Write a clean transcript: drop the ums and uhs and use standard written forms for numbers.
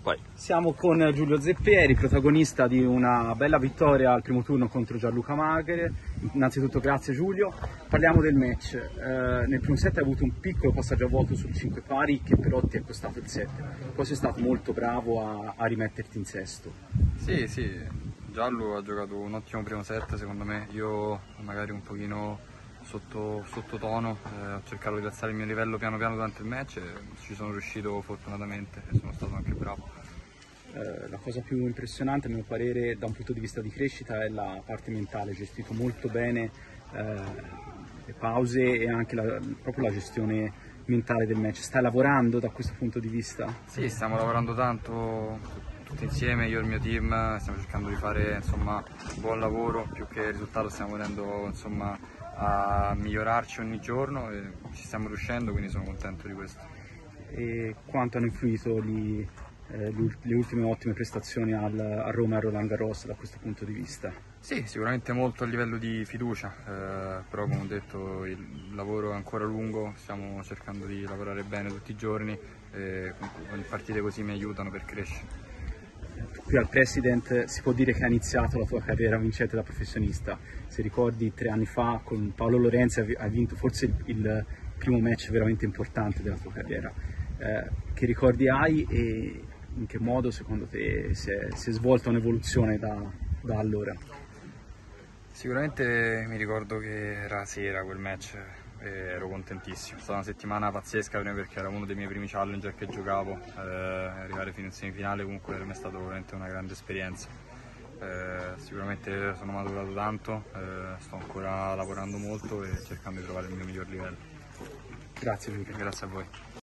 Vai. Siamo con Giulio Zeppieri, protagonista di una bella vittoria al primo turno contro Gianluca Magere. Innanzitutto grazie Giulio. Parliamo del match. Nel primo set hai avuto un piccolo passaggio a vuoto sul 5 pari che però ti è costato il set. Poi sei stato molto bravo a rimetterti in sesto. Sì, Giallo ha giocato un ottimo primo set secondo me, io magari un pochino sottotono, ho cercato di alzare il mio livello piano piano durante il match e ci sono riuscito fortunatamente e sono stato anche bravo. La cosa più impressionante a mio parere da un punto di vista di crescita è la parte mentale, hai gestito molto bene le pause e anche proprio la gestione mentale del match. Stai lavorando da questo punto di vista? Sì, stiamo lavorando tanto tutti insieme, io e il mio team, stiamo cercando di fare insomma, un buon lavoro, più che il risultato stiamo venendo insomma, a migliorarci ogni giorno e ci stiamo riuscendo, quindi sono contento di questo. E quanto hanno influito le ultime ottime prestazioni a Roma e a Roland Garros da questo punto di vista? Sì, sicuramente molto a livello di fiducia, però come ho detto il lavoro è ancora lungo, stiamo cercando di lavorare bene tutti i giorni e con partite così mi aiutano per crescere. Qui al President si può dire che ha iniziato la tua carriera vincente da professionista. Se ricordi 3 anni fa con Paolo Lorenzi hai vinto forse il primo match veramente importante della tua carriera. Che ricordi hai e in che modo secondo te si è svolta un'evoluzione da allora? Sicuramente mi ricordo che era sera quel match e ero contentissimo, è stata una settimana pazzesca perché era uno dei miei primi challenger che giocavo, arrivare fino in semifinale comunque per me è stata veramente una grande esperienza. Sicuramente sono maturato tanto, sto ancora lavorando molto e cercando di trovare il mio miglior livello. Grazie Giulio. Grazie a voi.